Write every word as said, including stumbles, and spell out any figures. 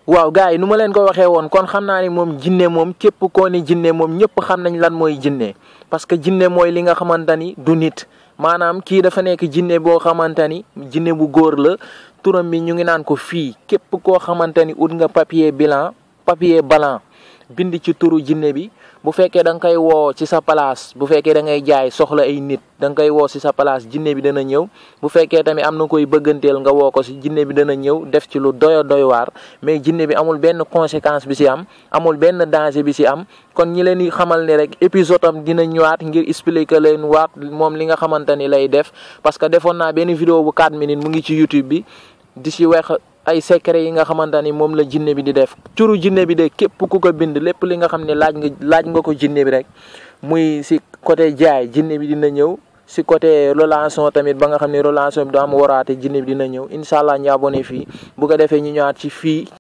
waaw gars yi nu ma leen ko waxee woon kon xam naa ni moom jinne moom képp koo ni jinne moom ñëpp xam nañ lan mooy jinne parce que jinne mooy li nga xamante ni du nit maanaam kii dafa nekk jinne boo xamante ni jinne bu góor la turam bi ñu ngi naan ko fii képp koo xamante ni ut nga papier bilan papier blanc bind ci turu jinne bi bu fekkee da nga koy woo ci sa place bu fekkee da ngay jaay soxla ay nit da nga koy woo ci sa place jinne bi dana ñëw bu fekkee tamit am na koy bëgganteel nga woo ko ci jinne bi dana ñëw def ci lu doyo doy waar mais jinne bi amul benn conséquence bi ci am amul benn danger bi ci am kon ñi leen di xamal ni rek épisode am dina ñëwaat ngir expliquer leen waat moom li nga xamante ni lay def parce que defoon naa benn vidéo bu quatre minutes mu ngi ci YouTube bi di ci wex ay secret yi nga xamante ni moom la jinne bi di def turu jinne bi de képp ku ko bind lépp li nga xam ne laaj nga laaj nga ko jinne bi rek muy si côté jaay jinne bi dina ñëw si côté relation tamit ba nga xam ne relation bi du am waraate jinne bi dina ñëw incha allah ñu abonné fii bu ko defee ñu ñëwaat ci fii